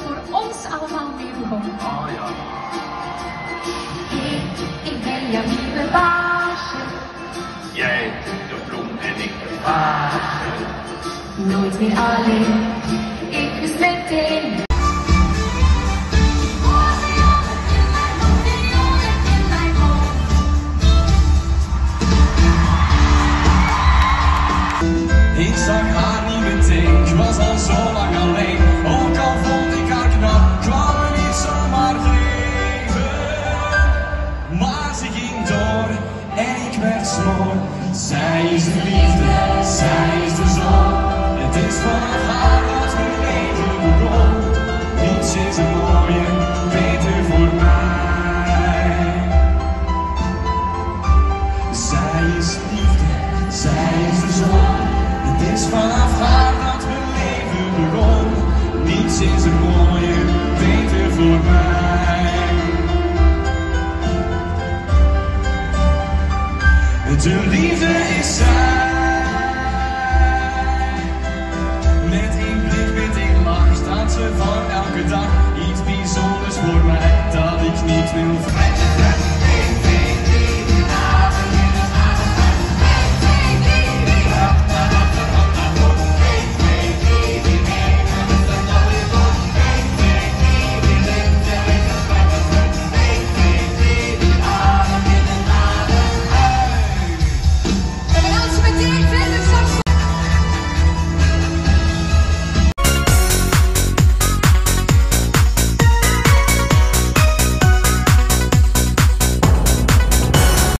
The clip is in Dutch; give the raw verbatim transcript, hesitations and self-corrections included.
voor ons allemaal mee begon. Oh ja. Ik, ik ben jouw nieuwe baasje. Jij de bloem en ik de vaasje. Nooit meer alleen, ik dus meteen. Ik zag haar niet meteen, ik was al zo lang alleen. Ook al vond ik haar knap, kwam er niet zomaar tegen. Maar ze ging door en ik werd smoor. Zij is de liefde, zij is de zon. Het is vanaf haar dat mijn leven begon. Niets is er mooier, beter voor mij. Zij is liefde, zij is de zon. Het is vanaf haar dat mijn leven begon. Niets is er mooier, beter voor mij. De liefde is zij. Met één blik, met één lach staat ze van elke dag iets bijzonders voor mij dat ik niet wil.